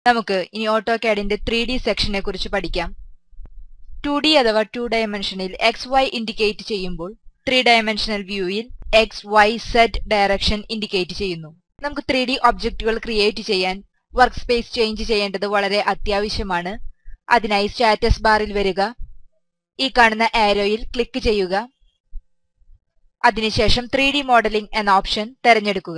നമുക്ക് ഇനി ഓട്ടോകാഡിന്റെ 3D സെക്ഷനെ കുറിച്ച് പഠിക്കാം. 2D അഥവാ 2 ഡയമെൻഷനിൽ XY ഇൻഡിക്കേറ്റ് ചെയ്യുമ്പോൾ 3 ഡയമെൻഷണൽ വ്യൂയിൽ XYZ ഡയറക്ഷൻ ഇൻഡിക്കേറ്റ് ചെയ്യുന്നു. നമുക്ക് 3D ഒബ്ജക്റ്റുകൾ ക്രിയേറ്റ് ചെയ്യാൻ വർക്ക് സ്പേസ് ചേഞ്ച് ചെയ്യേണ്ടത് വളരെ അത്യാവശ്യമാണ്. അതിനായി സ്റ്റാറ്റസ് ബാറിൽ വരിക, ഈ കാണുന്ന ആരോയിൽ ക്ലിക്ക് ചെയ്യുക. അതിനുശേഷം 3D മോഡലിംഗ് എന്ന ഓപ്ഷൻ തിരഞ്ഞെടുക്കുക.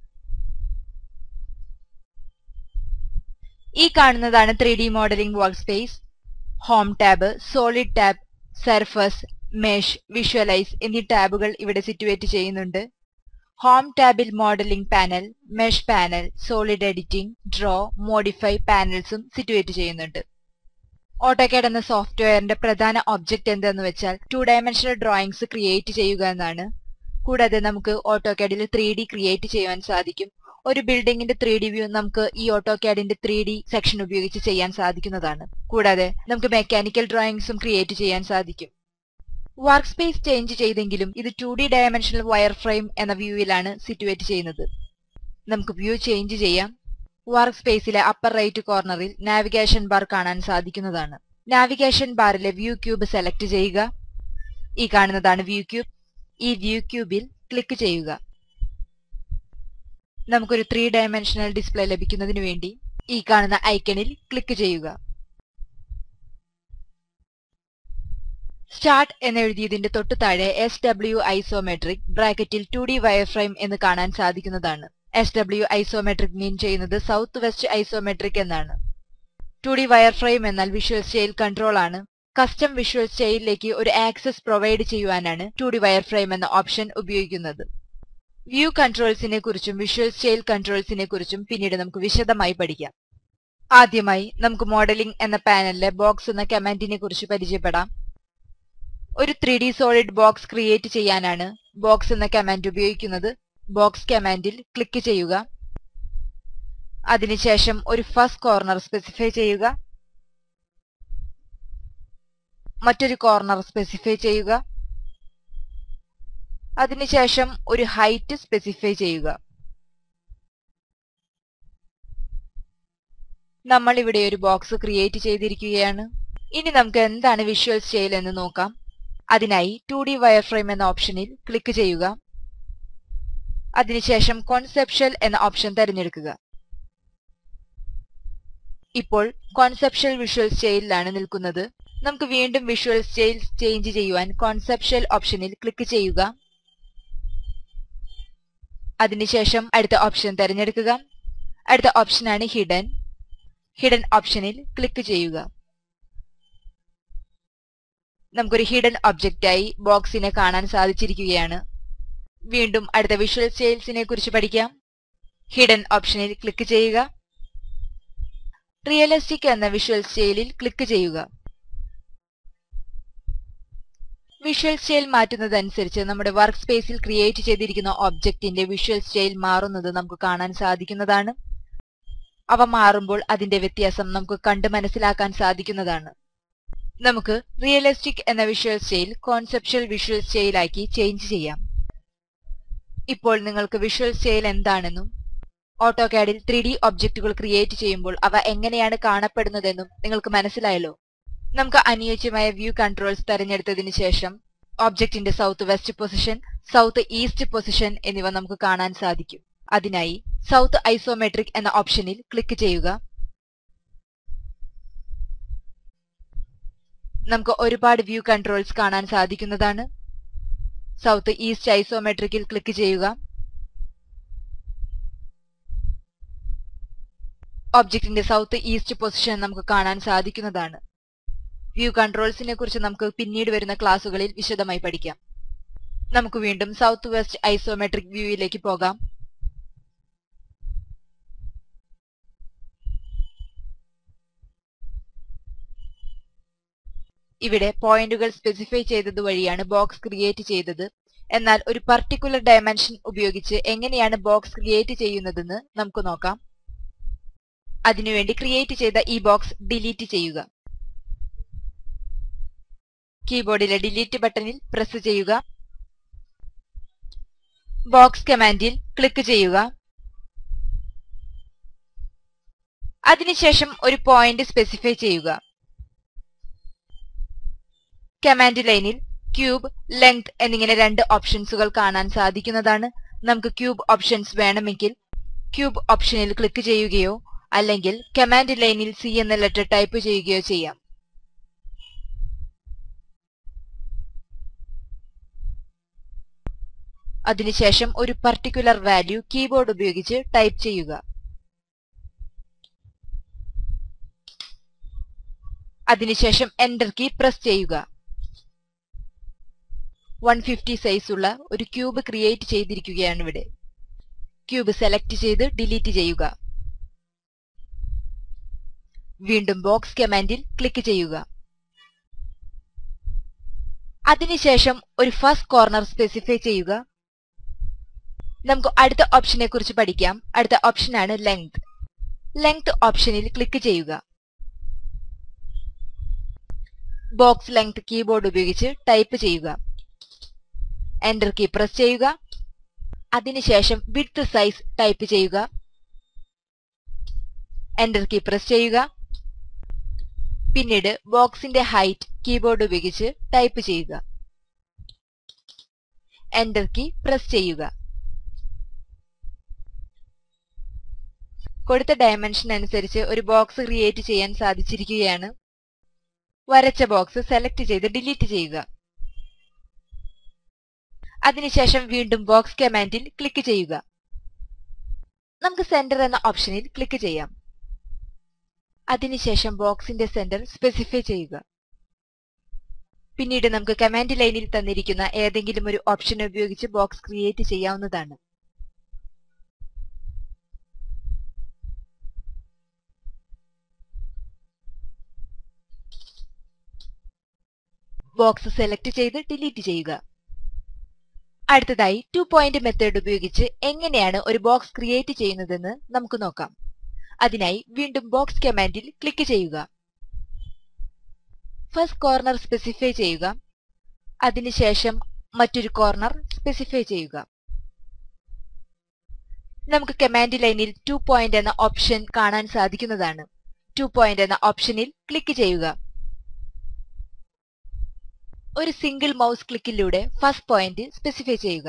ഈ കാണുന്നതാണ് 3D modelling work space. Home tab, solid tab, surface, mesh, visualise എന്നീ ടാബുകൾ ഇവിടെ സിറ്റുവേറ്റ് ചെയ്യുന്നുണ്ട്. ഹോം ടാബിൽ modelling panel, mesh panel, solid editing, draw, modify പാനൽസും സിറ്റുവേറ്റ് ചെയ്യുന്നുണ്ട്. ഓട്ടോകാഡ് എന്ന സോഫ്റ്റ്വെയറിന്റെ പ്രധാന ഒബ്ജക്റ്റ് എന്തെന്ന് വെച്ചാൽ 2 ഡയമെൻഷണൽ ഡ്രോയിങ്സ് ക്രിയേറ്റ് ചെയ്യുക എന്നാണ്. കൂടാതെ നമുക്ക് ഓട്ടോകാഡിൽ 3D ക്രിയേറ്റ് ചെയ്യാൻ സാധിക്കും. ഒരു ബിൽഡിംഗിന്റെ 3D വ്യൂ നമുക്ക് ഈ ഓട്ടോകാഡിന്റെ 3D സെക്ഷൻ ഉപയോഗിച്ച് ചെയ്യാൻ സാധിക്കുന്നതാണ്. കൂടാതെ നമുക്ക് മെക്കാനിക്കൽ ഡ്രോയിങ്സും ക്രിയേറ്റ് ചെയ്യാൻ സാധിക്കും. വർക്ക് സ്പേസ് ചേഞ്ച് ചെയ്തെങ്കിലും ഇത് 2D ഡയമെൻഷണൽ വയർ ഫ്രെയിം എന്ന വ്യൂവിലാണ് സിറ്റുവേറ്റ് ചെയ്യുന്നത്. നമുക്ക് വ്യൂ ചേഞ്ച് ചെയ്യാം. വർക്ക് സ്പേസിലെ അപ്പർ റൈറ്റ് കോർണറിൽ നാവിഗേഷൻ ബാർ കാണാൻ സാധിക്കുന്നതാണ്. നാവിഗേഷൻ ബാറിലെ വ്യൂ ക്യൂബ് സെലക്ട് ചെയ്യുക. ഈ കാണുന്നതാണ് വ്യൂ ക്യൂബ്. ഈ വ്യൂ ക്യൂബിൽ ക്ലിക്ക് ചെയ്യുക. നമുക്കൊരു 3 ഡയമെൻഷണൽ ഡിസ്പ്ലേ ലഭിക്കുന്നതിന് വേണ്ടി ഈ കാണുന്ന ഐക്കണിൽ ക്ലിക്ക് ചെയ്യുക. സ്റ്റാർട്ട് എന്നെഴുതിയതിന്റെ തൊട്ടു താഴെ SW ഐസോമെട്രിക് ബ്രാക്കറ്റിൽ 2D വയർഫ്രെയിം എന്ന് കാണാൻ സാധിക്കുന്നതാണ്. SW ഐസോമെട്രിക് മീൻ ചെയ്യുന്നത് സൗത്ത് വെസ്റ്റ് ഐസോമെട്രിക് എന്നാണ്. 2D വയർഫ്രെയിം എന്നാൽ വിഷ്വൽ സ്റ്റൈൽ കൺട്രോൾ ആണ്. കസ്റ്റം വിഷ്വൽ സ്റ്റൈലിലേക്ക് ഒരു ആക്സസ് പ്രൊവൈഡ് ചെയ്യുവാനാണ് 2D വയർഫ്രെയിം എന്ന ഓപ്ഷൻ ഉപയോഗിക്കുന്നത്. വ്യൂ കൺട്രോൾസിനെ കുറിച്ചും വിഷ്വൽ സ്റ്റൈൽ കൺട്രോൾസിനെ കുറിച്ചും പിന്നീട് നമുക്ക് വിശദമായി പഠിക്കാം. ആദ്യമായി നമുക്ക് മോഡലിംഗ് എന്ന പാനലിലെ ബോക്സ് എന്ന കമാൻഡിനെ കുറിച്ച് പരിചയപ്പെടാം. ഒരു 3D സോളിഡ് ബോക്സ് ക്രിയേറ്റ് ചെയ്യാനാണ് ബോക്സ് എന്ന കമാൻഡ് ഉപയോഗിക്കുന്നത്. ബോക്സ് കമാൻഡിൽ ക്ലിക്ക് ചെയ്യുക. അതിനുശേഷം ഒരു ഫസ്റ്റ് കോർണർ സ്പെസിഫൈ ചെയ്യുക. മറ്റൊരു കോർണർ സ്പെസിഫൈ ചെയ്യുക. അതിനുശേഷം ഒരു ഹൈറ്റ് സ്പെസിഫൈ ചെയ്യുക. നമ്മൾ ഇവിടെ ഒരു ബോക്സ് ക്രിയേറ്റ് ചെയ്തിരിക്കുകയാണ്. ഇനി നമുക്ക് എന്താണ് വിഷ്വൽ സ്റ്റൈൽ എന്ന് നോക്കാം. അതിനായി 2D വയർഫ്രെയിം എന്ന ഓപ്ഷനിൽ ക്ലിക്ക് ചെയ്യുക. അതിനുശേഷം കോൺസെപ്ച്വൽ എന്ന ഓപ്ഷൻ തിരഞ്ഞെടുക്കുക. ഇപ്പോൾ കോൺസെപ്ച്വൽ വിഷ്വൽ സ്റ്റൈലിലാണ് നിൽക്കുന്നത്. നമുക്ക് വീണ്ടും വിഷ്വൽ സ്റ്റൈൽ ചേഞ്ച് ചെയ്യുവാൻ കോൺസെപ്ച്വൽ ഓപ്ഷനിൽ ക്ലിക്ക് ചെയ്യുക. അതിനുശേഷം അടുത്ത ഓപ്ഷൻ തിരഞ്ഞെടുക്കുക. അടുത്ത ഓപ്ഷനാണ് ഹിഡൻ. ഹിഡൻ ഓപ്ഷനിൽ ക്ലിക്ക് ചെയ്യുക. നമുക്കൊരു ഹിഡൻ ഒബ്ജക്റ്റായി ബോക്സിനെ കാണാൻ സാധിച്ചിരിക്കുകയാണ്. വീണ്ടും അടുത്ത വിഷ്വൽ സ്റ്റൈൽസിനെ കുറിച്ച് പഠിക്കാം. ഹിഡൻ ഓപ്ഷനിൽ ക്ലിക്ക് ചെയ്യുക. റിയലിസ്റ്റിക് എന്ന വിഷ്വൽ സ്റ്റൈലിൽ ക്ലിക്ക് ചെയ്യുക. വിഷ്വൽ സ്റ്റൈൽ മാറ്റുന്നതനുസരിച്ച് നമ്മുടെ വർക്ക് സ്പേസിൽ ക്രിയേറ്റ് ചെയ്തിരിക്കുന്ന ഒബ്ജക്റ്റിന്റെ വിഷ്വൽ സ്റ്റൈൽ മാറുന്നത് നമുക്ക് കാണാൻ സാധിക്കുന്നതാണ്. അവ മാറുമ്പോൾ അതിന്റെ വ്യത്യാസം നമുക്ക് കണ്ട് മനസ്സിലാക്കാൻ സാധിക്കുന്നതാണ്. നമുക്ക് റിയലിസ്റ്റിക് എന്ന വിഷ്വൽ സ്റ്റൈൽ കോൺസെപ്ച്വൽ വിഷ്വൽ സ്റ്റൈലാക്കി ചേഞ്ച് ചെയ്യാം. ഇപ്പോൾ നിങ്ങൾക്ക് വിഷ്വൽ സ്റ്റൈൽ എന്താണെന്നും ഓട്ടോകാഡിൽ 3D ഒബ്ജക്റ്റുകൾ ക്രിയേറ്റ് ചെയ്യുമ്പോൾ അവ എങ്ങനെയാണ് കാണപ്പെടുന്നതെന്നും നിങ്ങൾക്ക് മനസ്സിലായല്ലോ. നമുക്ക് അനുയോജ്യമായ വ്യൂ കൺട്രോൾസ് തെരഞ്ഞെടുത്തതിനു ശേഷം ഒബ്ജക്റ്റിന്റെ south west position, south east position എന്നിവ നമുക്ക് കാണാൻ സാധിക്കും. അതിനായി സൗത്ത് ഐസോമെട്രിക് എന്ന ഓപ്ഷനിൽ ക്ലിക്ക് ചെയ്യുക. നമുക്ക് ഒരുപാട് വ്യൂ കൺട്രോൾസ് കാണാൻ സാധിക്കുന്നതാണ്. സൗത്ത് ഈസ്റ്റ് ഐസോമെട്രിക്കിൽ ക്ലിക്ക് ചെയ്യുക. ഒബ്ജക്റ്റിന്റെ സൗത്ത് ഈസ്റ്റ് പൊസിഷൻ നമുക്ക് കാണാൻ സാധിക്കുന്നതാണ്. വ്യൂ കൺട്രോൾസിനെ കുറിച്ച് നമുക്ക് പിന്നീട് വരുന്ന ക്ലാസുകളിൽ വിശദമായി പഠിക്കാം. നമുക്ക് വീണ്ടും സൗത്ത് വെസ്റ്റ് ഐസോമെട്രിക് വ്യൂയിലേക്ക് പോകാം. ഇവിടെ പോയിന്റുകൾ സ്പെസിഫൈ ചെയ്തത് വഴിയാണ് ബോക്സ് ക്രിയേറ്റ് ചെയ്തത്. എന്നാൽ ഒരു പർട്ടിക്കുലർ ഡയമെൻഷൻ ഉപയോഗിച്ച് എങ്ങനെയാണ് ബോക്സ് ക്രിയേറ്റ് ചെയ്യുന്നതെന്ന് നമുക്ക് നോക്കാം. അതിനുവേണ്ടി ക്രിയേറ്റ് ചെയ്ത ഈ ബോക്സ് ഡിലീറ്റ് ചെയ്യുക. കീബോർഡിലെ ഡിലീറ്റ് ബട്ടണിൽ പ്രസ് ചെയ്യുക. ബോക്സ് കമാൻഡിൽ ക്ലിക്ക് ചെയ്യുക. അതിനുശേഷം ഒരു പോയിന്റ് സ്പെസിഫൈ ചെയ്യുക. കമാൻഡ് ലൈനിൽ ക്യൂബ്, ലെങ്ത് എന്നിങ്ങനെ രണ്ട് ഓപ്ഷൻസുകൾ കാണാൻ സാധിക്കുന്നതാണ്. നമുക്ക് ക്യൂബ് ഓപ്ഷൻസ് വേണമെങ്കിൽ ക്യൂബ് ഓപ്ഷനിൽ ക്ലിക്ക് ചെയ്യുകയോ അല്ലെങ്കിൽ കമാൻഡ് ലൈനിൽ C എന്ന ലെറ്റർ ടൈപ്പ് ചെയ്യുകയോ ചെയ്യാം. അതിനുശേഷം ഒരു പർട്ടിക്കുലർ വാല്യൂ കീബോർഡ് ഉപയോഗിച്ച് ടൈപ്പ് ചെയ്യുക. അതിനുശേഷം എന്റർ കീ പ്രസ് ചെയ്യുക. 150 സൈസ് ഉള്ള ഒരു ക്യൂബ് ക്രിയേറ്റ് ചെയ്തിരിക്കുകയാണ് ഇവിടെ. ക്യൂബ് സെലക്ട് ചെയ്ത് ഡിലീറ്റ് ചെയ്യുക. വീണ്ടും ബോക്സ് കമാൻഡിൽ ക്ലിക്ക് ചെയ്യുക. അതിനുശേഷം ഒരു ഫസ്റ്റ് കോർണർ സ്പെസിഫൈ ചെയ്യുക. നമുക്ക് അടുത്ത ഓപ്ഷനെ കുറിച്ച് പഠിക്കാം. അടുത്ത ഓപ്ഷനാണ് ലെങ്ത്. ലെങ്ത് ഓപ്ഷനിൽ ക്ലിക്ക് ചെയ്യുക. ബോക്സ് ലെങ്ത് കീബോർഡ് ഉപയോഗിച്ച് ടൈപ്പ് ചെയ്യുക. എന്റർ കീ പ്രസ് ചെയ്യുക. അതിനുശേഷം വിഡ്ത് സൈസ് ടൈപ്പ് ചെയ്യുക. എന്റർ കീ പ്രസ് ചെയ്യുക. പിന്നീട് ബോക്സിന്റെ ഹൈറ്റ് കീബോർഡ് ഉപയോഗിച്ച് ടൈപ്പ് ചെയ്യുക. എന്റർ കീ പ്രസ് ചെയ്യുക. കൊടുത്ത ഡയമെൻഷൻ അനുസരിച്ച് ഒരു ബോക്സ് ക്രിയേറ്റ് ചെയ്യാൻ സാധിച്ചിരിക്കുകയാണ്. വരച്ച ബോക്സ് സെലക്ട് ചെയ്ത് ഡിലീറ്റ് ചെയ്യുക. അതിനുശേഷം വീണ്ടും ബോക്സ് കമാൻഡിൽ ക്ലിക്ക് ചെയ്യുക. നമുക്ക് സെന്റർ എന്ന ഓപ്ഷനിൽ ക്ലിക്ക് ചെയ്യാം. അതിനുശേഷം ബോക്സിന്റെ സെന്റർ സ്പെസിഫൈ ചെയ്യുക. പിന്നീട് നമുക്ക് കമാൻഡ് ലൈനിൽ തന്നിരിക്കുന്ന ഏതെങ്കിലും ഒരു ഓപ്ഷൻ ഉപയോഗിച്ച് ബോക്സ് ക്രിയേറ്റ് ചെയ്യാവുന്നതാണ്. ബോക്സ് സെലക്ട് ചെയ്ത് ഡിലീറ്റ് ചെയ്യുക. അടുത്തതായി 2 പോയിന്റ് മെത്തേഡ് ഉപയോഗിച്ച് എങ്ങനെയാണ് ഒരു ബോക്സ് ക്രിയേറ്റ് ചെയ്യുന്നതെന്ന് നമുക്ക് നോക്കാം. അതിനായി വീണ്ടും ബോക്സ് കമാൻഡിൽ ക്ലിക്ക് ചെയ്യുക. ഫസ്റ്റ് കോർണർ സ്പെസിഫൈ ചെയ്യുക. അതിനുശേഷം മറ്റൊരു കോർണർ സ്പെസിഫൈ ചെയ്യുക. നമുക്ക് കമാൻഡ് ലൈനിൽ 2 പോയിന്റ് എന്ന ഓപ്ഷൻ കാണാൻ സാധിക്കുന്നതാണ്. 2 പോയിന്റ് എന്ന ഓപ്ഷനിൽ ക്ലിക്ക് ചെയ്യുക. ഒരു സിംഗിൾ മൗസ് ക്ലിക്കിലൂടെ ഫസ്റ്റ് പോയിന്റ് സ്പെസിഫൈ ചെയ്യുക.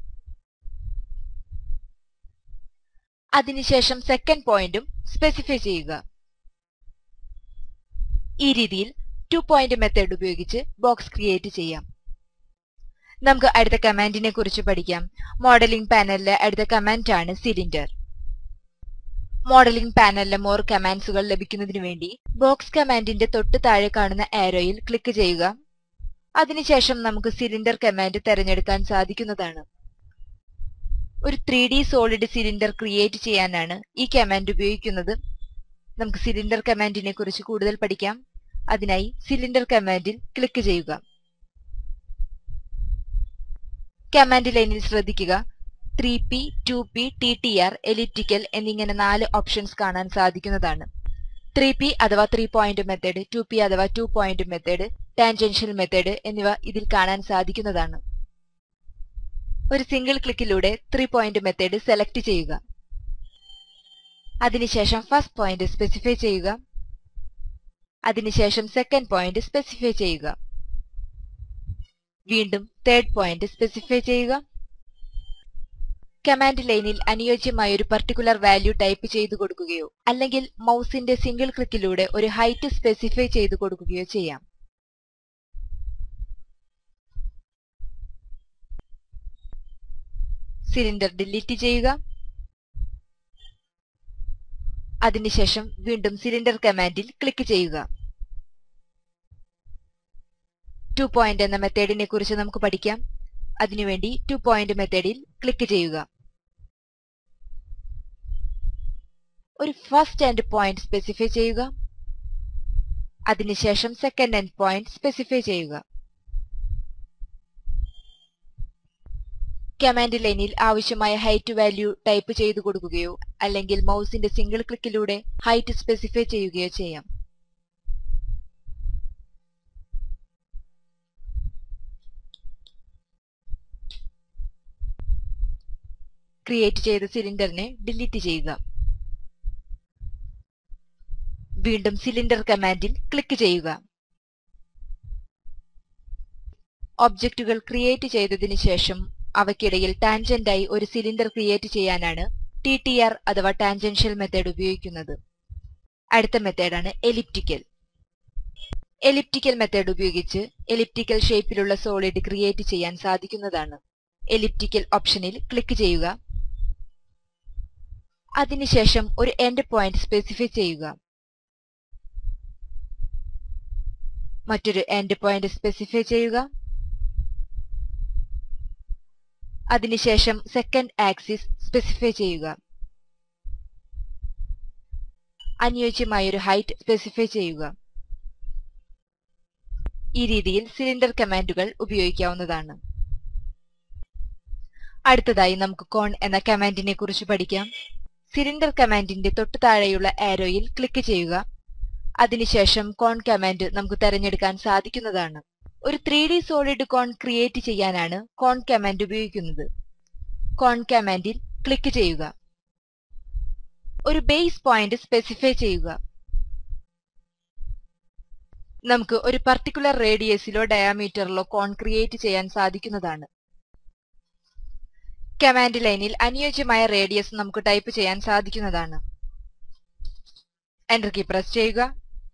അതിനുശേഷം സെക്കൻഡ് പോയിന്റും സ്പെസിഫൈ ചെയ്യുക. ഈ രീതിയിൽ 2 പോയിന്റ് മെത്തേഡ് ഉപയോഗിച്ച് ബോക്സ് ക്രിയേറ്റ് ചെയ്യാം. നമുക്ക് അടുത്ത കമാൻഡിനെ കുറിച്ച് പഠിക്കാം. മോഡലിംഗ് പാനലിലെ അടുത്ത കമാൻഡ് ആണ് സിലിണ്ടർ. മോഡലിംഗ് പാനലിലെ മോർ കമാൻഡ്സുകൾ ലഭിക്കുന്നതിന് വേണ്ടി ബോക്സ് കമാൻഡിന്റെ തൊട്ട് താഴെ കാണുന്ന ആരോയിൽ ക്ലിക്ക് ചെയ്യുക. അതിനുശേഷം നമുക്ക് സിലിണ്ടർ കമാൻഡ് തിരഞ്ഞെടുക്കാൻ സാധിക്കുന്നതാണ്. ഒരു 3D സോളിഡ് സിലിണ്ടർ ക്രിയേറ്റ് ചെയ്യാനാണ് ഈ കമാൻഡ് ഉപയോഗിക്കുന്നത്. നമുക്ക് സിലിണ്ടർ കമാൻഡിനെ കുറിച്ച് കൂടുതൽ പഠിക്കാം. അതിനായി സിലിണ്ടർ കമാൻഡിൽ ക്ലിക്ക് ചെയ്യുക. കമാൻഡ് ലൈനിൽ ശ്രദ്ധിക്കുക. 3P, 2P, TTR, എലിപ്റ്റിക്കൽ എന്നിങ്ങനെ 4 ഓപ്ഷൻസ് കാണാൻ സാധിക്കുന്നതാണ്. 3P അഥവാ 3 പോയിന്റ് മെത്തേഡ്, 2P അഥവാ 2 പോയിന്റ് മെത്തേഡ്, ടാൻജൻഷ്യൽ മെത്തേഡ് എന്നിവ ഇതിൽ കാണാൻ സാധിക്കുന്നതാണ്. ഒരു സിംഗിൾ ക്ലിക്കിലൂടെ 3 പോയിന്റ് മെത്തേഡ് സെലക്ട് ചെയ്യുക. അതിനുശേഷം ഫസ്റ്റ് പോയിന്റ് സ്പെസിഫൈ ചെയ്യുക. അതിനുശേഷം സെക്കൻഡ് പോയിന്റ് സ്പെസിഫൈ ചെയ്യുക. വീണ്ടും തേർഡ് പോയിന്റ് സ്പെസിഫൈ ചെയ്യുക. കമാൻഡ് ലൈനിൽ അനുയോജ്യമായ ഒരു പർട്ടിക്കുലർ വാല്യൂ ടൈപ്പ് ചെയ്തു കൊടുക്കുകയോ അല്ലെങ്കിൽ മൗസിന്റെ സിംഗിൾ ക്ലിക്കിലൂടെ ഒരു ഹൈറ്റ് സ്പെസിഫൈ ചെയ്തു കൊടുക്കുകയോ ചെയ്യാം. സിലിണ്ടർ ഡിലീറ്റ് ചെയ്യുക. അതിനുശേഷം വീണ്ടും സിലിണ്ടർ കമാൻഡിൽ ക്ലിക്ക് ചെയ്യുക. 2 പോയിന്റ് എന്ന മെത്തേഡിനെ കുറിച്ച് നമുക്ക് പഠിക്കാം. അതിനുവേണ്ടി 2 പോയിന്റ് മെത്തേഡിൽ ക്ലിക്ക് ചെയ്യുക. ഒരു ഫസ്റ്റ് എൻഡ് പോയിന്റ് സ്പെസിഫൈ ചെയ്യുക. അതിനുശേഷം സെക്കൻഡ് എൻഡ് പോയിന്റ് സ്പെസിഫൈ ചെയ്യുക. കമാൻഡ് ലൈനിൽ ആവശ്യമായ ഹൈറ്റ് വാല്യൂ ടൈപ്പ് ചെയ്തു കൊടുക്കുകയോ അല്ലെങ്കിൽ മൗസിന്റെ സിംഗിൾ ക്ലിക്കിലൂടെ ഹൈറ്റ് സ്പെസിഫൈ ചെയ്യുകയോ ചെയ്യാം. ക്രിയേറ്റ് ചെയ്ത സിലിണ്ടറിനെ ഡിലീറ്റ് ചെയ്യുക. വീണ്ടും സിലിണ്ടർ കമാൻഡിൽ ക്ലിക്ക് ചെയ്യുക. ഒബ്ജക്റ്റുകൾ ക്രിയേറ്റ് ചെയ്തതിനു ശേഷം അവയ്ക്കിടയിൽ ടാൻജന്റായി ഒരു സിലിണ്ടർ ക്രിയേറ്റ് ചെയ്യാനാണ് TTR അഥവാ ടാൻജൻഷ്യൽ മെത്തേഡ് ഉപയോഗിക്കുന്നത്. അടുത്ത മെത്തേഡാണ് എലിപ്റ്റിക്കൽ. എലിപ്റ്റിക്കൽ മെത്തേഡ് ഉപയോഗിച്ച് എലിപ്റ്റിക്കൽ ഷേപ്പിലുള്ള സോളിഡ് ക്രിയേറ്റ് ചെയ്യാൻ സാധിക്കുന്നതാണ്. എലിപ്റ്റിക്കൽ ഓപ്ഷനിൽ ക്ലിക്ക് ചെയ്യുക. അതിനുശേഷം ഒരു എൻഡ് പോയിന്റ് സ്പെസിഫൈ ചെയ്യുക. മറ്റൊരു എൻഡ് പോയിന്റ് സ്പെസിഫൈ ചെയ്യുക. അതിനുശേഷം സെക്കൻഡ് ആക്സിസ് സ്പെസിഫൈ ചെയ്യുക. അനുയോജ്യമായൊരു ഹൈറ്റ് സ്പെസിഫൈ ചെയ്യുക. ഈ രീതിയിൽ സിലിണ്ടർ കമാൻഡുകൾ ഉപയോഗിക്കാവുന്നതാണ്. അടുത്തതായി നമുക്ക് കോൺ എന്ന കമാൻഡിനെ കുറിച്ച് പഠിക്കാം. സിലിണ്ടർ കമാൻഡിന്റെ തൊട്ടു താഴെയുള്ള ആരോയിൽ ക്ലിക്ക് ചെയ്യുക. അതിനുശേഷം കോൺ കമാൻഡ് നമുക്ക് തിരഞ്ഞെടുക്കാൻ സാധിക്കുന്നതാണ്. ഒരു 3D സോളിഡ് കോൺ ക്രിയേറ്റ് ചെയ്യാനാണ് കോൺ കമാൻഡ് ഉപയോഗിക്കുന്നത്. കോൺ കമാൻഡിൽ ക്ലിക്ക് ചെയ്യുക. ഒരു ബേസ് പോയിന്റ് സ്പെസിഫൈ ചെയ്യുക. നമുക്ക് ഒരു പർട്ടിക്കുലർ റേഡിയസിലോ ഡയാമീറ്ററിലോ കോൺ ക്രിയേറ്റ് ചെയ്യാൻ സാധിക്കുന്നതാണ്. കമാൻഡ് ലൈനിൽ അനുയോജ്യമായ റേഡിയസ് നമുക്ക് ടൈപ്പ് ചെയ്യാൻ സാധിക്കുന്നതാണ്. എന്റർ കീ പ്രസ് ചെയ്യുക.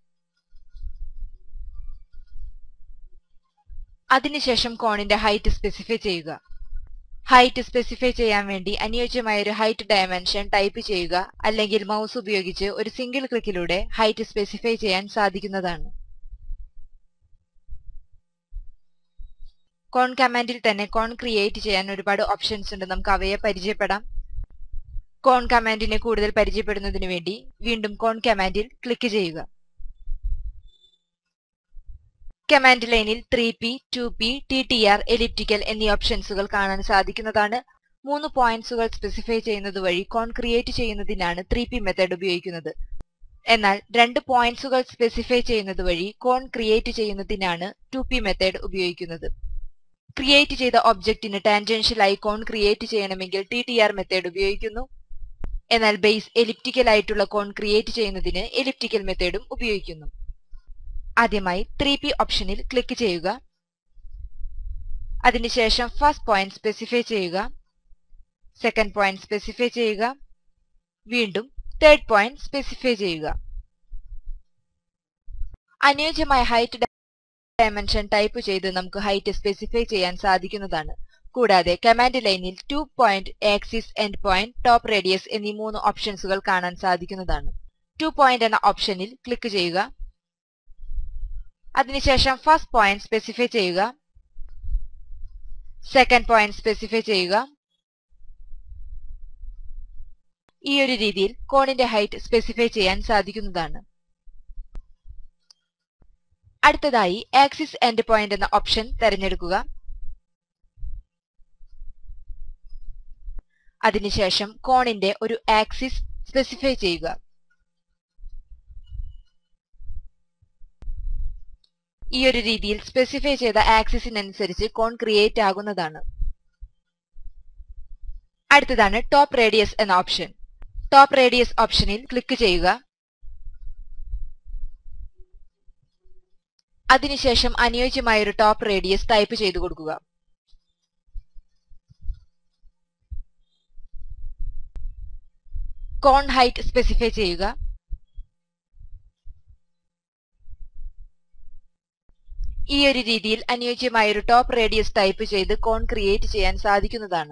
അതിനുശേഷം കോണിന്റെ ഹൈറ്റ് സ്പെസിഫൈ ചെയ്യുക. ഹൈറ്റ് സ്പെസിഫൈ ചെയ്യാൻ വേണ്ടി അനുയോജ്യമായ ഒരു ഹൈറ്റ് ഡയമെൻഷൻ ടൈപ്പ് ചെയ്യുക. അല്ലെങ്കിൽ മൗസ് ഉപയോഗിച്ച് ഒരു സിംഗിൾ ക്ലിക്കിലൂടെ ഹൈറ്റ് സ്പെസിഫൈ ചെയ്യാൻ സാധിക്കുന്നതാണ്. കോൺ കമാൻഡിൽ തന്നെ കോൺ ക്രിയേറ്റ് ചെയ്യാൻ ഒരുപാട് ഓപ്ഷൻസ് ഉണ്ട്. നമുക്ക് അവയെ പരിചയപ്പെടാം. കോൺ കമാൻഡിനെ കൂടുതൽ പരിചയപ്പെടുന്നതിന് വേണ്ടി വീണ്ടും കോൺ കമാൻഡിൽ ക്ലിക്ക് ചെയ്യുക. കമാൻഡ് ലൈനിൽ 3P, 2P, TTR, എലിപ്റ്റിക്കൽ എന്നീ ഓപ്ഷൻസുകൾ കാണാൻ സാധിക്കുന്നതാണ്. 3 പോയിന്റ്സുകൾ സ്പെസിഫൈ ചെയ്യുന്നത് വഴി കോൺ ക്രിയേറ്റ് ചെയ്യുന്നതിനാണ് 3P മെത്തേഡ് ഉപയോഗിക്കുന്നത്. എന്നാൽ 2 പോയിന്റ്സുകൾ സ്പെസിഫൈ ചെയ്യുന്നത് വഴി കോൺ ക്രിയേറ്റ് ചെയ്യുന്നതിനാണ് 2P മെത്തേഡ് ഉപയോഗിക്കുന്നത്. ക്രിയേറ്റ് ചെയ്ത ഒബ്ജക്റ്റിന് ടാൻജൻഷ്യലായി കോൺ ക്രിയേറ്റ് ചെയ്യണമെങ്കിൽ TTR മെത്തേഡ് ഉപയോഗിക്കുന്നു. എന്നാൽ ബേസ് എലിപ്റ്റിക്കൽ ആയിട്ടുള്ള കോൺ ക്രിയേറ്റ് ചെയ്യുന്നതിന് എലിപ്റ്റിക്കൽ മെത്തേഡും ഉപയോഗിക്കുന്നു. ആദ്യമായി 3P ഓപ്ഷനിൽ ക്ലിക്ക് ചെയ്യുക. അതിനുശേഷം ഫസ്റ്റ് പോയിന്റ് സ്പെസിഫൈ ചെയ്യുക. സെക്കൻഡ് പോയിന്റ് സ്പെസിഫൈ ചെയ്യുക. വീണ്ടും തേർഡ് പോയിന്റ് സ്പെസിഫൈ ചെയ്യുക. അനുയോജ്യമായ ഹൈറ്റ് ഡയമെൻഷൻ ടൈപ്പ് ചെയ്ത് നമുക്ക് ഹൈറ്റ് സ്പെസിഫൈ ചെയ്യാൻ സാധിക്കുന്നതാണ്. കൂടാതെ കമാൻഡ് ലൈനിൽ 2 point, axis, end point, top radius എന്നീ 3 ഓപ്ഷൻസുകൾ കാണാൻ സാധിക്കുന്നതാണ്. 2 പോയിന്റ് എന്ന ഓപ്ഷനിൽ ക്ലിക്ക് ചെയ്യുക. അതിനുശേഷം ഫസ്റ്റ് പോയിന്റ് സ്പെസിഫൈ ചെയ്യുക. സെക്കൻഡ് പോയിന്റ് സ്പെസിഫൈ ചെയ്യുക. ഈ ഒരു രീതിയിൽ കോണിന്റെ ഹൈറ്റ് സ്പെസിഫൈ ചെയ്യാൻ സാധിക്കുന്നതാണ്. അടുത്തതായി ആക്സിസ് എൻഡ് പോയിന്റ് എന്ന ഓപ്ഷൻ തിരഞ്ഞെടുക്കുക. അതിനുശേഷം കോണിന്റെ ഒരു ആക്സിസ് സ്പെസിഫൈ ചെയ്യുക. ഈ ഒരു രീതിയിൽ സ്പെസിഫൈ ചെയ്ത ആക്സിസിനനുസരിച്ച് കോൺ ക്രിയേറ്റ് ആകുന്നതാണ്. അടുത്തതാണ് ടോപ്പ് റേഡിയസ് എന്ന ഓപ്ഷൻ. ടോപ്പ് റേഡിയസ് ഓപ്ഷനിൽ ക്ലിക്ക് ചെയ്യുക. അതിനുശേഷം അനുയോജ്യമായ ഒരു ടോപ്പ് റേഡിയസ് ടൈപ്പ് ചെയ്തു കൊടുക്കുക. കോൺ ഹൈറ്റ് സ്പെസിഫൈ ചെയ്യുക. ഈ ഒരു രീതിയിൽ അനുയോജ്യമായ ഒരു ടോപ്പ് റേഡിയസ് ടൈപ്പ് ചെയ്ത് കോൺ ക്രിയേറ്റ് ചെയ്യാൻ സാധിക്കുന്നതാണ്.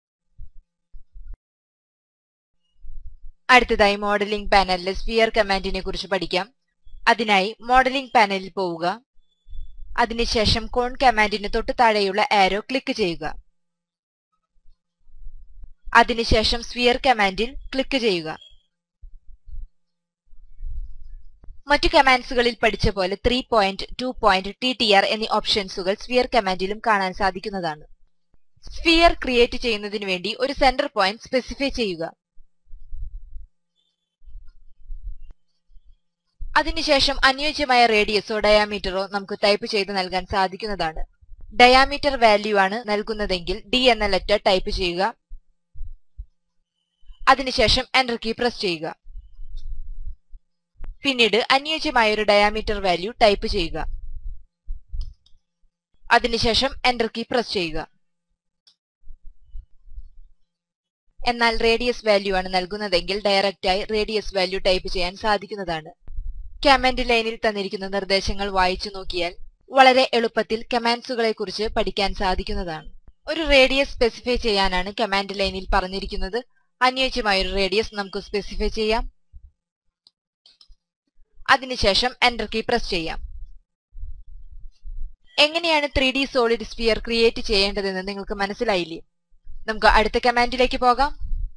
അടുത്തതായി മോഡലിംഗ് പാനലിലെ സ്ഫിയർ കമാൻഡിനെ കുറിച്ച് പഠിക്കാം. അതിനായി മോഡലിംഗ് പാനലിൽ പോവുക. അതിനുശേഷം കോൺ കമാൻഡിന് തൊട്ടു താഴെയുള്ള ആരോ ക്ലിക്ക് ചെയ്യുക. അതിനുശേഷം സ്ഫിയർ കമാൻഡിൽ ക്ലിക്ക് ചെയ്യുക. മറ്റു കമാൻഡ്സുകളിൽ പഠിച്ച പോലെ 3 പോയിന്റ്, 2 പോയിന്റ്, TTR എന്നീ ഓപ്ഷൻസുകൾ സ്ഫിയർ കമാൻഡിലും കാണാൻ സാധിക്കുന്നതാണ്. സ്ഫിയർ ക്രിയേറ്റ് ചെയ്യുന്നതിന് വേണ്ടി ഒരു സെന്റർ പോയിന്റ് സ്പെസിഫൈ ചെയ്യുക. അതിനുശേഷം അനുയോജ്യമായ റേഡിയസോ ഡയാമീറ്ററോ നമുക്ക് ടൈപ്പ് ചെയ്ത് നൽകാൻ സാധിക്കുന്നതാണ്. ഡയാമീറ്റർ വാല്യൂ ആണ് നൽകുന്നതെങ്കിൽ D എന്ന ലെറ്റർ ടൈപ്പ് ചെയ്യുക. അതിനുശേഷം എന്റർ കീ പ്രസ് ചെയ്യുക. പിന്നീട് അനുയോജ്യമായ ഒരു ഡയാമീറ്റർ വാല്യൂ ടൈപ്പ് ചെയ്യുക. അതിനുശേഷം എന്റർ കീ പ്രസ് ചെയ്യുക. എന്നാൽ റേഡിയസ് വാല്യൂ ആണ് നൽകുന്നതെങ്കിൽ ഡയറക്റ്റായി റേഡിയസ് വാല്യൂ ടൈപ്പ് ചെയ്യാൻ സാധിക്കുന്നതാണ്. കമാൻഡ് ലൈനിൽ തന്നിരിക്കുന്ന നിർദ്ദേശങ്ങൾ വായിച്ചു നോക്കിയാൽ വളരെ എളുപ്പത്തിൽ കമാൻഡ്സുകളെ കുറിച്ച് പഠിക്കാൻ സാധിക്കുന്നതാണ്. ഒരു റേഡിയസ് സ്പെസിഫൈ ചെയ്യാനാണ് കമാൻഡ് ലൈനിൽ പറഞ്ഞിരിക്കുന്നത്. അനുയോജ്യമായ ഒരു റേഡിയസ് നമുക്ക് സ്പെസിഫൈ ചെയ്യാം. അതിനുശേഷം എന്റർ കീ പ്രസ് ചെയ്യാം. എങ്ങനെയാണ് 3D സോളിഡ് സ്ഫിയർ ക്രിയേറ്റ് ചെയ്യേണ്ടതെന്ന് നിങ്ങൾക്ക് മനസ്സിലായില്ലേ? നമുക്ക് അടുത്ത കമാൻഡിലേക്ക് പോകാം.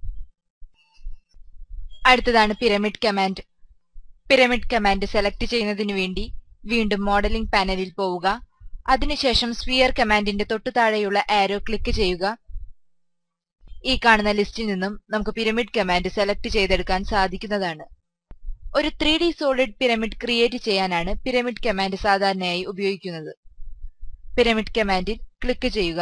അടുത്തതാണ് pyramid command. Pyramid command select ചെയ്യുന്നതിന് വേണ്ടി വീണ്ടും മോഡലിംഗ് പാനലിൽ പോവുക. അതിനുശേഷം സ്ഫിയർ കമാൻഡിന്റെ തൊട്ടു താഴെയുള്ള ആരോ ക്ലിക്ക് ചെയ്യുക. ഈ കാണുന്ന ലിസ്റ്റിൽ നിന്നും നമുക്ക് പിരമിഡ് കമാൻഡ് സെലക്ട് ചെയ്തെടുക്കാൻ സാധിക്കുന്നതാണ്. ഒരു 3D സോളിഡ് പിരമിഡ് ക്രിയേറ്റ് ചെയ്യാനാണ് പിരമിഡ് കമാൻഡ് സാധാരണയായി ഉപയോഗിക്കുന്നത്. പിരമിഡ് കമാൻഡിൽ ക്ലിക്ക് ചെയ്യുക.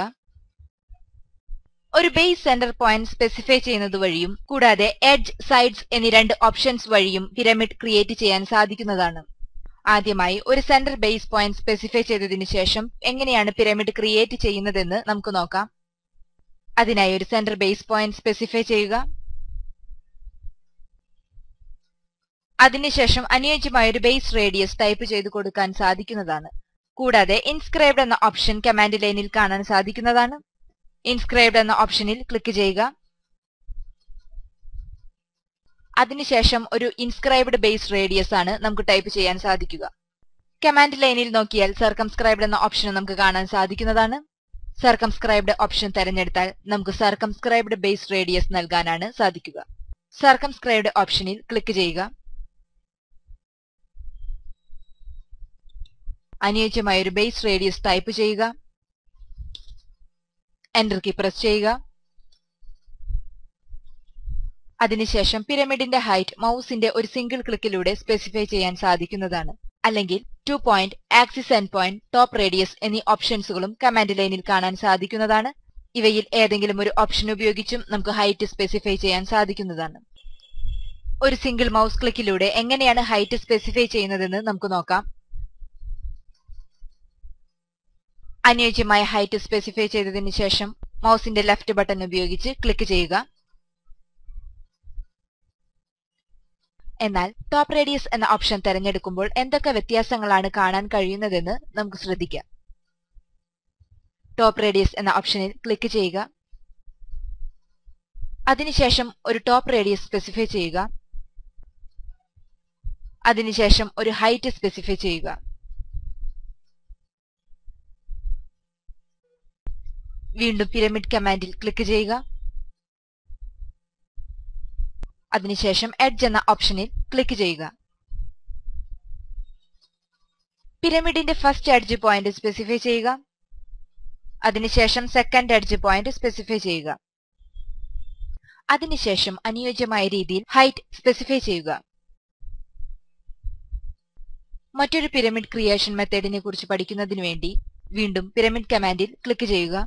ഒരു ബേസ് സെന്റർ പോയിന്റ് സ്പെസിഫൈ ചെയ്യുന്നത് വഴിയും കൂടാതെ എഡ്ജ്, സൈഡ്സ് എന്നീ 2 ഓപ്ഷൻസ് വഴിയും പിരമിഡ് ക്രിയേറ്റ് ചെയ്യാൻ സാധിക്കുന്നതാണ്. ആദ്യമായി ഒരു സെന്റർ ബേസ് പോയിന്റ് സ്പെസിഫൈ ചെയ്തതിനു ശേഷം എങ്ങനെയാണ് പിരമിഡ് ക്രിയേറ്റ് ചെയ്യുന്നതെന്ന് നമുക്ക് നോക്കാം. അതിനായി ഒരു സെന്റർ ബേസ് പോയിന്റ് സ്പെസിഫൈ ചെയ്യുക. അതിനുശേഷം അനുയോജ്യമായ ഒരു ബേസ് റേഡിയസ് ടൈപ്പ് ചെയ്ത് കൊടുക്കാൻ സാധിക്കുന്നതാണ്. കൂടാതെ ഇൻസ്ക്രൈബ്ഡ് എന്ന ഓപ്ഷൻ കമാൻഡ് ലൈനിൽ കാണാൻ സാധിക്കുന്നതാണ്. ഇൻസ്ക്രൈബ്ഡ് എന്ന ഓപ്ഷനിൽ ക്ലിക്ക് ചെയ്യുക. അതിനുശേഷം ഒരു ഇൻസ്ക്രൈബ്ഡ് ബേസ് റേഡിയസ് ആണ് നമുക്ക് ടൈപ്പ് ചെയ്യാൻ സാധിക്കുക. കമാൻഡ് ലൈനിൽ നോക്കിയാൽ സർക്കംസ്ക്രൈബ്ഡ് എന്ന ഓപ്ഷൻ നമുക്ക് കാണാൻ സാധിക്കുന്നതാണ്. സർക്കംസ്ക്രൈബ്ഡ് ഓപ്ഷൻ തെരഞ്ഞെടുത്താൽ നമുക്ക് സർക്കംസ്ക്രൈബ്ഡ് ബേസ് റേഡിയസ് നൽകാനാണ് സാധിക്കുക. സർക്കംസ്ക്രൈബ്ഡ് ഓപ്ഷനിൽ ക്ലിക്ക് ചെയ്യുക. അനുയോജ്യമായ ഒരു ബേസ് റേഡിയസ് ടൈപ്പ് ചെയ്യുക. എന്റർ കീ പ്രസ് ചെയ്യുക. അതിനുശേഷം പിരമിഡിന്റെ ഹൈറ്റ് മൗസിന്റെ ഒരു സിംഗിൾ ക്ലിക്കിലൂടെ സ്പെസിഫൈ ചെയ്യാൻ സാധിക്കുന്നതാണ്. അല്ലെങ്കിൽ 2 point, axis end point, top radius എന്നീ ഓപ്ഷൻസുകളും കമാൻഡ് ലൈനിൽ കാണാൻ സാധിക്കുന്നതാണ്. ഇവയിൽ ഏതെങ്കിലും ഒരു ഓപ്ഷൻ ഉപയോഗിച്ചും നമുക്ക് ഹൈറ്റ് സ്പെസിഫൈ ചെയ്യാൻ സാധിക്കുന്നതാണ്. ഒരു സിംഗിൾ മൗസ് ക്ലിക്കിലൂടെ എങ്ങനെയാണ് ഹൈറ്റ് സ്പെസിഫൈ ചെയ്യുന്നതെന്ന് നമുക്ക് നോക്കാം. അനുയോജ്യമായ ഹൈറ്റ് സ്പെസിഫൈ ചെയ്തതിനു ശേഷം മൗസിന്റെ ലെഫ്റ്റ് ബട്ടൺ ഉപയോഗിച്ച് ക്ലിക്ക് ചെയ്യുക. എന്നാൽ ടോപ്പ് റേഡിയസ് എന്ന ഓപ്ഷൻ തെരഞ്ഞെടുക്കുമ്പോൾ എന്തൊക്കെ വ്യത്യാസങ്ങളാണ് കാണാൻ കഴിയുന്നതെന്ന് നമുക്ക് ശ്രദ്ധിക്കാം. ടോപ്പ് റേഡിയസ് എന്ന ഓപ്ഷനിൽ ക്ലിക്ക് ചെയ്യുക. അതിനുശേഷം ഒരു ടോപ്പ് റേഡിയസ് സ്പെസിഫൈ ചെയ്യുക. അതിനുശേഷം ഒരു ഹൈറ്റ് സ്പെസിഫൈ ചെയ്യുക. വീണ്ടും പിരമിഡ് കമാൻഡിൽ ക്ലിക്ക് ചെയ്യുക. അതിനുശേഷം എഡ്ജ് എന്ന ഓപ്ഷനിൽ ക്ലിക്ക് ചെയ്യുക. പിരമിഡിന്റെ ഫസ്റ്റ് എഡ്ജ് പോയിന്റ് സ്പെസിഫൈ ചെയ്യുക. അതിനുശേഷം സെക്കൻഡ് എഡ്ജ് പോയിന്റ് സ്പെസിഫൈ ചെയ്യുക. അതിനുശേഷം അനുയോജ്യമായ രീതിയിൽ ഹൈറ്റ് സ്പെസിഫൈ ചെയ്യുക. മറ്റൊരു പിരമിഡ് ക്രിയേഷൻ മെത്തേഡിനെ കുറിച്ച് പഠിക്കുന്നതിന് വേണ്ടി വീണ്ടും പിരമിഡ് കമാൻഡിൽ ക്ലിക്ക് ചെയ്യുക.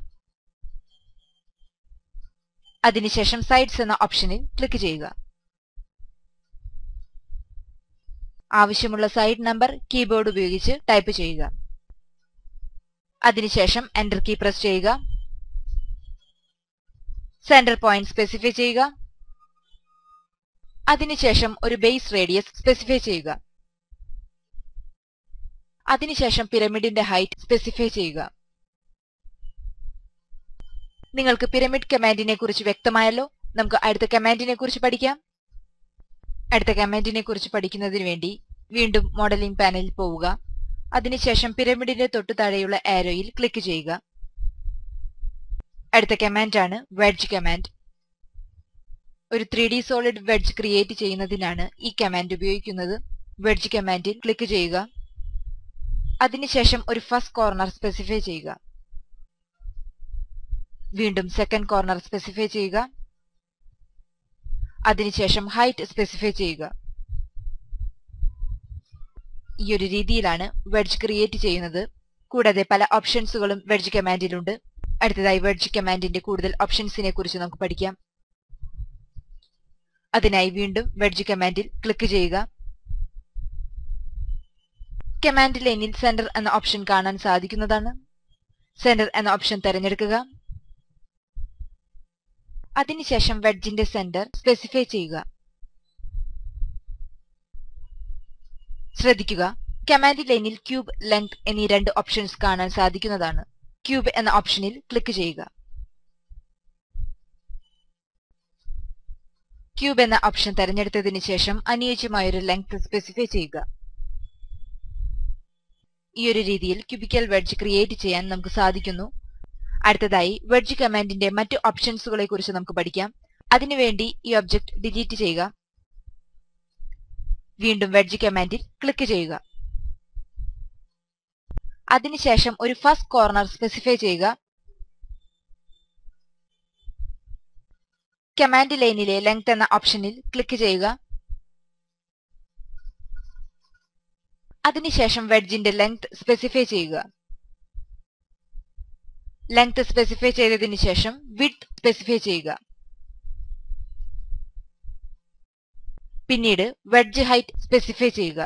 അതിനുശേഷം സൈഡ്സ് എന്ന ഓപ്ഷനിൽ ക്ലിക്ക് ചെയ്യുക. ആവശ്യമുള്ള സൈഡ് നമ്പർ കീബോർഡ് ഉപയോഗിച്ച് ടൈപ്പ് ചെയ്യുക. അതിനുശേഷം എന്റർ കീ പ്രസ് ചെയ്യുക. സെന്റർ പോയിന്റ് സ്പെസിഫൈ ചെയ്യുക. അതിനുശേഷം ഒരു ബേസ് റേഡിയസ് സ്പെസിഫൈ ചെയ്യുക. അതിനുശേഷം പിരമിഡിന്റെ ഹൈറ്റ് സ്പെസിഫൈ ചെയ്യുക. നിങ്ങൾക്ക് പിരമിഡ് കമാൻഡിനെ കുറിച്ച് വ്യക്തമായല്ലോ. നമുക്ക് അടുത്ത കമാൻഡിനെ കുറിച്ച് പഠിക്കാം. അടുത്ത കമാൻഡിനെ കുറിച്ച് പഠിക്കുന്നതിന് വേണ്ടി വീണ്ടും മോഡലിംഗ് പാനലിൽ പോവുക. അതിനുശേഷം പിരമിഡിന്റെ തൊട്ടു താഴെയുള്ള ആരോയിൽ ക്ലിക്ക് ചെയ്യുക. അടുത്ത കമാൻഡാണ് വെഡ്ജ് കമാൻഡ്. ഒരു 3D സോളിഡ് വെഡ്ജ് ക്രിയേറ്റ് ചെയ്യുന്നതിനാണ് ഈ കമാൻഡ് ഉപയോഗിക്കുന്നത്. വെഡ്ജ് കമാൻഡിൽ ക്ലിക്ക് ചെയ്യുക. അതിനുശേഷം ഒരു ഫസ്റ്റ് കോർണർ സ്പെസിഫൈ ചെയ്യുക. വീണ്ടും സെക്കൻഡ് കോർണർ സ്പെസിഫൈ ചെയ്യുക. അതിനുശേഷം ഹൈറ്റ് സ്പെസിഫൈ ചെയ്യുക. ഈ ഒരു രീതിയിലാണ് വെഡ്ജ് ക്രിയേറ്റ് ചെയ്യുന്നത്. കൂടാതെ പല ഓപ്ഷൻസുകളും വെഡ്ജ് കമാൻഡിലുണ്ട്. അടുത്തതായി വെഡ്ജ് കമാൻഡിന്റെ കൂടുതൽ ഓപ്ഷൻസിനെ കുറിച്ച് നമുക്ക് പഠിക്കാം. അതിനായി വീണ്ടും വെഡ്ജ് കമാൻഡിൽ ക്ലിക്ക് ചെയ്യുക. കമാൻഡ് ലൈനിൽ സെന്റർ എന്ന ഓപ്ഷൻ കാണാൻ സാധിക്കുന്നതാണ്. സെന്റർ എന്ന ഓപ്ഷൻ തിരഞ്ഞെടുക്കുക. അതിനുശേഷം വെഡ്ജിന്റെ സെന്റർ സ്പെസിഫൈ ചെയ്യുക. ശ്രദ്ധിക്കുക, കമാൻഡ് ലൈനിൽ ക്യൂബ്, ലെങ്ത് എന്നീ രണ്ട് ഓപ്ഷൻസ് കാണാൻ സാധിക്കുന്നതാണ്. ക്യൂബ് എന്ന ഓപ്ഷനിൽ ക്ലിക്ക് ചെയ്യുക. ക്യൂബ് എന്ന ഓപ്ഷൻ തിരഞ്ഞെടുത്തതിന് ശേഷം അനുയോജ്യമായൊരു ലെങ്ത് സ്പെസിഫൈ ചെയ്യുക. ഈ ഒരു രീതിയിൽ ക്യൂബിക്കൽ വെഡ്ജ് ക്രിയേറ്റ് ചെയ്യാൻ നമുക്ക് സാധിക്കുന്നു. അടുത്തതായി വെഡ്ജ് കമാൻഡിന്റെ മറ്റു ഓപ്ഷൻസുകളെ കുറിച്ച് നമുക്ക് പഠിക്കാം. അതിനുവേണ്ടി ഈ ഒബ്ജക്റ്റ് ഡിലീറ്റ് ചെയ്യുക. വീണ്ടും വെഡ്ജ് കമാൻഡിൽ ക്ലിക്ക് ചെയ്യുക. അതിനുശേഷം ഒരു ഫസ്റ്റ് കോർണർ സ്പെസിഫൈ ചെയ്യുക. കമാൻഡ് ലൈനിലെ ലെങ്ത് എന്ന ഓപ്ഷനിൽ ക്ലിക്ക് ചെയ്യുക. അതിനുശേഷം വെഡ്ജിന്റെ ലെങ്ത് സ്പെസിഫൈ ചെയ്യുക. ലെങ്ത് സ്പെസിഫൈ ചെയ്തതിനു ശേഷം വിഡ്ത് സ്പെസിഫൈ ചെയ്യുക. പിന്നീട് വെഡ്ജ് ഹൈറ്റ് സ്പെസിഫൈ ചെയ്യുക.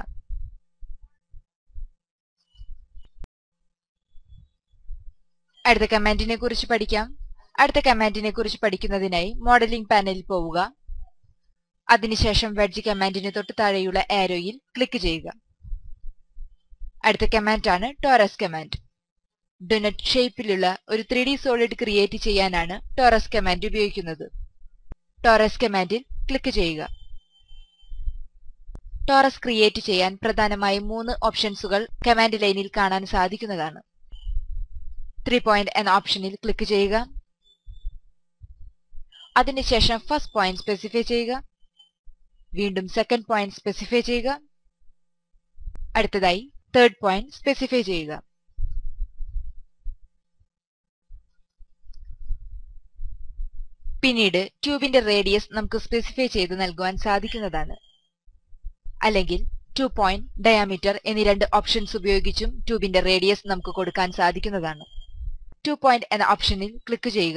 അടുത്ത കമാൻഡിനെ കുറിച്ച് പഠിക്കാം. അടുത്ത കമാൻഡിനെ കുറിച്ച് പഠിക്കുന്നതിനായി മോഡലിംഗ് പാനലിൽ പോവുക. അതിനുശേഷം വെഡ്ജ് കമാൻഡിന് തൊട്ട് താഴെയുള്ള ആരോയിൽ ക്ലിക്ക് ചെയ്യുക. അടുത്ത കമാൻഡാണ് ടോറസ് കമാൻഡ്. ഡൊനറ്റ് ഷേപ്പിലുള്ള ഒരു 3D സോളിഡ് ക്രിയേറ്റ് ചെയ്യാനാണ് ടോറസ് കമാൻഡ് ഉപയോഗിക്കുന്നത്. ടോറസ് കമാൻഡിൽ ക്ലിക്ക് ചെയ്യുക. ടോറസ് ക്രിയേറ്റ് ചെയ്യാൻ പ്രധാനമായും 3 ഓപ്ഷൻസുകൾ കമാൻഡ് ലൈനിൽ കാണാൻ സാധിക്കുന്നതാണ്. 3 പോയിന്റ് എന്ന ഓപ്ഷനിൽ ക്ലിക്ക് ചെയ്യുക. അതിനുശേഷം ഫസ്റ്റ് പോയിന്റ് സ്പെസിഫൈ ചെയ്യുക. വീണ്ടും സെക്കൻഡ് പോയിന്റ് സ്പെസിഫൈ ചെയ്യുക. അടുത്തതായി തേർഡ് പോയിന്റ് സ്പെസിഫൈ ചെയ്യുക. പിന്നീട് ട്യൂബിന്റെ റേഡിയസ് നമുക്ക് സ്പെസിഫൈ ചെയ്ത് നൽകുവാൻ സാധിക്കുന്നതാണ്. അല്ലെങ്കിൽ 2 പോയിന്റ്, ഡയാമീറ്റർ എന്നീ രണ്ട് ഓപ്ഷൻസ് ഉപയോഗിച്ചും ട്യൂബിന്റെ റേഡിയസ് നമുക്ക് കൊടുക്കാൻ സാധിക്കുന്നതാണ്. 2 പോയിന്റ് എന്ന ഓപ്ഷനിൽ ക്ലിക്ക് ചെയ്യുക.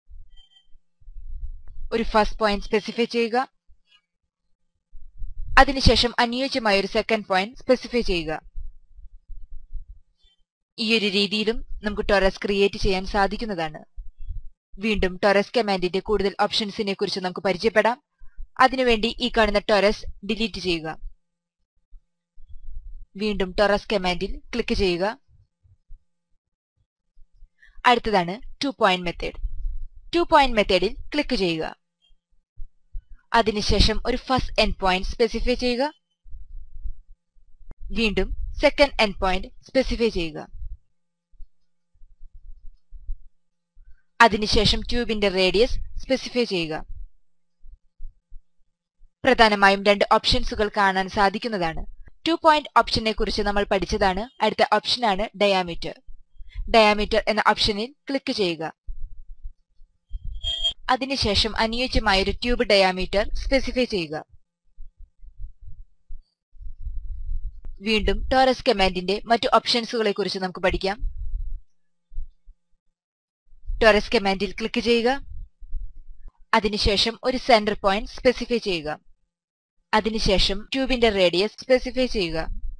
ഒരു ഫസ്റ്റ് പോയിന്റ് സ്പെസിഫൈ ചെയ്യുക. അതിനുശേഷം അനുയോജ്യമായ ഒരു സെക്കൻഡ് പോയിന്റ് സ്പെസിഫൈ ചെയ്യുക. ഈ ഒരു രീതിയിലും നമുക്ക് ടോറസ് ക്രിയേറ്റ് ചെയ്യാൻ സാധിക്കുന്നതാണ്. വീണ്ടും ടോറസ് കമാൻഡിന്റെ കൂടുതൽ ഓപ്ഷൻസിനെ കുറിച്ച് നമുക്ക് പരിചയപ്പെടാം. അതിനുവേണ്ടി ഈ കാണുന്ന ടോറസ് ഡിലീറ്റ് ചെയ്യുക. വീണ്ടും ടോറസ് കമാൻഡിൽ ക്ലിക്ക് ചെയ്യുക. അടുത്തതാണ് 2 പോയിന്റ് മെത്തേഡ്. 2 പോയിന്റ് മെത്തേഡിൽ ക്ലിക്ക് ചെയ്യുക. അതിനുശേഷം ഒരു ഫസ്റ്റ് എൻഡ് പോയിന്റ് സ്പെസിഫൈ ചെയ്യുക. വീണ്ടും സെക്കൻഡ് എൻഡ് പോയിന്റ് സ്പെസിഫൈ ചെയ്യുക. അതിനുശേഷം ട്യൂബിന്റെ റേഡിയസ് സ്പെസിഫൈ ചെയ്യുക. പ്രധാനമായും രണ്ട് ഓപ്ഷൻസുകൾ കാണാൻ സാധിക്കുന്നതാണ്. 2 പോയിന്റ് ഓപ്ഷനെ കുറിച്ച് നമ്മൾ പഠിച്ചതാണ്. അടുത്ത ഓപ്ഷനാണ് ഡയാമീറ്റർ. ഡയാമീറ്റർ എന്ന ഓപ്ഷനിൽ ക്ലിക്ക് ചെയ്യുക. അതിനുശേഷം അനുയോജ്യമായ ഒരു ട്യൂബ് ഡയാമീറ്റർ സ്പെസിഫൈ ചെയ്യുക. വീണ്ടും ടോറസ് കമാൻഡിന്റെ മറ്റു ഓപ്ഷൻസുകളെ കുറിച്ച് നമുക്ക് പഠിക്കാം. ടോറസ് കമാൻഡിൽ ക്ലിക്ക് ചെയ്യുക. അതിനുശേഷം ഒരു സെന്റർ പോയിന്റ് സ്പെസിഫൈ ചെയ്യുക. അതിനുശേഷം ട്യൂബിന്റെ റേഡിയസ് സ്പെസിഫൈ ചെയ്യുക.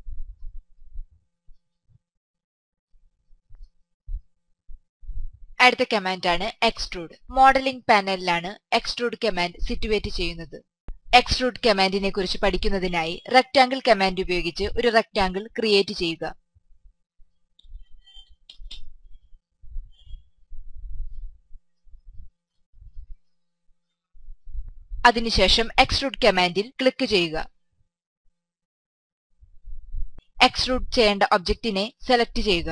അടുത്ത കമാൻഡാണ് എക്സ്ട്രൂഡ്. മോഡലിംഗ് പാനലിലാണ് എക്സ്ട്രൂഡ് കമാൻഡ് സിറ്റുവേറ്റ് ചെയ്യുന്നത്. എക്സ്ട്രൂഡ് കമാൻഡിനെ കുറിച്ച് പഠിക്കുന്നതിനായി റെക്ടാംഗിൾ കമാൻഡ് ഉപയോഗിച്ച് ഒരു റെക്ടാംഗിൾ ക്രിയേറ്റ് ചെയ്യുക. അതിനുശേഷം എക്സ്ട്രൂഡ് കമാൻഡിൽ ക്ലിക്ക് ചെയ്യുക. എക്സ്ട്രൂഡ് ചെയ്യേണ്ട ഒബ്ജക്റ്റിനെ സെലക്ട് ചെയ്യുക.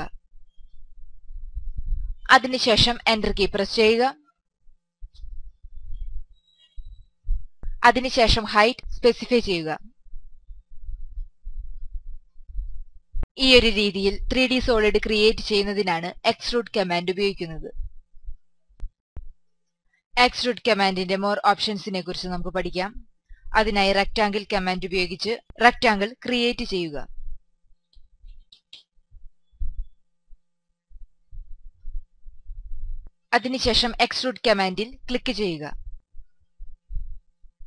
അതിനുശേഷം എന്റർ കീ പ്രസ് ചെയ്യുക. അതിനുശേഷം ഹൈറ്റ് സ്പെസിഫൈ ചെയ്യുക. ഈ ഒരു രീതിയിൽ 3D സോളിഡ് ക്രിയേറ്റ് ചെയ്യുന്നതിനാണ് എക്സ്ട്രൂഡ് കമാൻഡ് ഉപയോഗിക്കുന്നത്. എക്സ്ട്രൂഡ് കമാൻഡിന്റെ മോർ ഓപ്ഷൻസിനെ കുറിച്ച് നമുക്ക് പഠിക്കാം. അതിനായി റെക്ടാംഗിൾ കമാൻഡ് ഉപയോഗിച്ച് റെക്ടാംഗിൾ ക്രിയേറ്റ് ചെയ്യുക. അതിനുശേഷം എക്സ്ട്രൂഡ് കമാൻഡിൽ ക്ലിക്ക് ചെയ്യുക.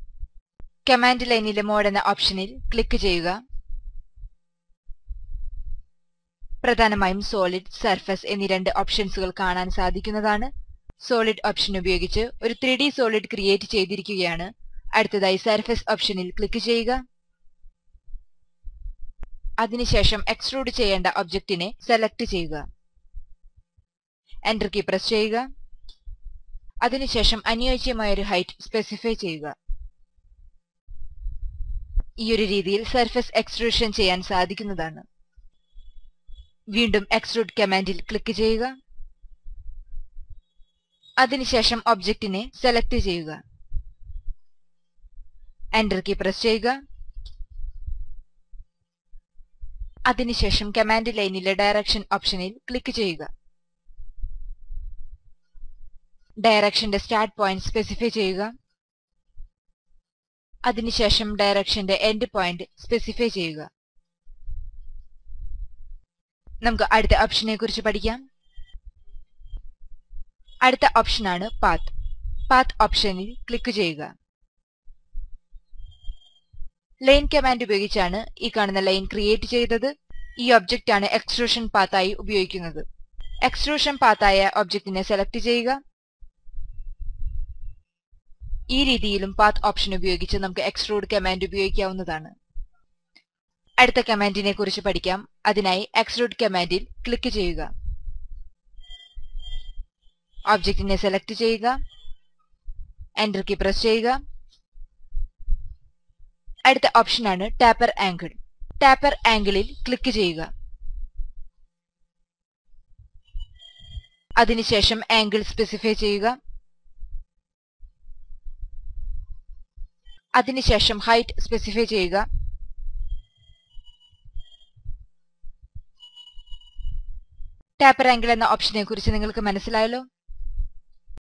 കമാൻഡ് ലൈനിലെ മോഡ് എന്ന ഓപ്ഷനിൽ ക്ലിക്ക് ചെയ്യുക. പ്രധാനമായും സോളിഡ്, സർഫസ് എന്നീ രണ്ട് ഓപ്ഷൻസുകൾ കാണാൻ സാധിക്കുന്നതാണ്. സോളിഡ് ഓപ്ഷൻ ഉപയോഗിച്ച് ഒരു 3D സോളിഡ് ക്രിയേറ്റ് ചെയ്തിരിക്കുകയാണ്. അടുത്തതായി സർഫസ് ഓപ്ഷനിൽ ക്ലിക്ക് ചെയ്യുക. അതിനുശേഷം എക്സ്ട്രൂഡ് ചെയ്യേണ്ട ഒബ്ജക്റ്റിനെ സെലക്ട് ചെയ്യുക. എന്റർ കീ പ്രസ് ചെയ്യുക. അതിനുശേഷം അനുയോജ്യമായ ഒരു ഹൈറ്റ് സ്പെസിഫൈ ചെയ്യുക. ഈയൊരു രീതിയിൽ സർഫസ് എക്സ്ട്രൂഷൻ ചെയ്യാൻ സാധിക്കുന്നതാണ്. വീണ്ടും എക്സ്ട്രൂഡ് കമാൻഡിൽ ക്ലിക്ക് ചെയ്യുക. അതിനുശേഷം ഒബ്ജക്റ്റിനെ സെലക്ട് ചെയ്യുക. എന്റർ കീ പ്രസ് ചെയ്യുക. അതിനുശേഷം കമാൻഡ് ലൈനിലെ ഡയറക്ഷൻ ഓപ്ഷനിൽ ക്ലിക്ക് ചെയ്യുക. ഡയറക്ഷന്റെ സ്റ്റാർട്ട് പോയിന്റ് സ്പെസിഫൈ ചെയ്യുക. അതിനുശേഷം ഡയറക്ഷന്റെ എൻഡ് പോയിന്റ് സ്പെസിഫൈ ചെയ്യുക. നമുക്ക് അടുത്ത ഓപ്ഷനെ കുറിച്ച് പഠിക്കാം. അടുത്ത ഓപ്ഷനാണ് പാത്ത്. പാത്ത് ഓപ്ഷനിൽ ക്ലിക്ക് ചെയ്യുക. ലൈൻ കമാൻഡ് ഉപയോഗിച്ചാണ് ഈ കാണുന്ന ലൈൻ ക്രിയേറ്റ് ചെയ്തത്. ഈ ഒബ്ജക്റ്റ് ആണ് എക്സ്ട്രൂഷൻ പാത്തായി ഉപയോഗിക്കുന്നത്. എക്സ്ട്രൂഷൻ പാത്തായ ഒബ്ജക്റ്റിനെ സെലക്ട് ചെയ്യുക. ഈ രീതിയിലും പാത്ത് ഓപ്ഷൻ ഉപയോഗിച്ച് നമുക്ക് എക്സ്ട്രൂഡ് കമാൻഡ് ഉപയോഗിക്കാവുന്നതാണ്. അടുത്ത കമാൻഡിനെ കുറിച്ച് പഠിക്കാം. അതിനായി എക്സ്ട്രൂഡ് കമാൻഡിൽ ക്ലിക്ക് ചെയ്യുക. ഒബ്ജക്റ്റിനെ സെലക്ട് ചെയ്യുക. എന്റർ കീ പ്രസ് ചെയ്യുക. അടുത്ത ഓപ്ഷനാണ് ടാപ്പർ ആംഗിൾ. ടാപ്പർ ആംഗിളിൽ ക്ലിക്ക് ചെയ്യുക. അതിനുശേഷം ആംഗിൾ സ്പെസിഫൈ ചെയ്യുക. അതിനുശേഷം ഹൈറ്റ് സ്പെസിഫൈ ചെയ്യുക. ടാപ്പർ ആംഗിൾ എന്ന ഓപ്ഷനെ കുറിച്ച് നിങ്ങൾക്ക് മനസ്സിലായല്ലോ.